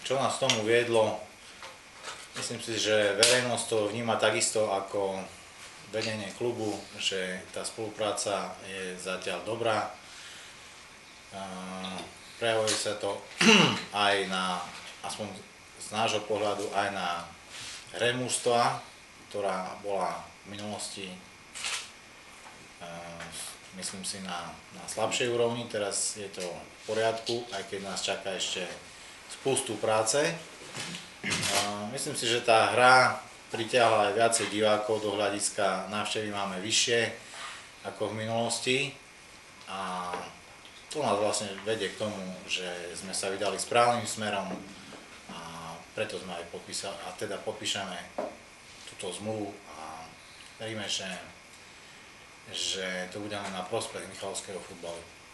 čo nás tomu viedlo, myslím si, že verejnosť to vníma takisto ako vedenie klubu, že tá spolupráca je zatiaľ dobrá. Prejavuje sa to aj na, aspoň z nášho pohľadu, aj na hre mužstva, ktorá bola v minulosti, myslím si, na slabšej úrovni. Teraz je to v poriadku, aj keď nás čaká ešte spustu práce. Myslím si, že tá hra pritiahla aj viacej divákov, do hľadiska návštevy máme vyššie ako v minulosti a to nás vlastne vedie k tomu, že sme sa vydali správnym smerom a preto sme aj podpísali, a teda podpíšeme túto zmluvu a veríme, že to bude len na prospech michalovského futbalu.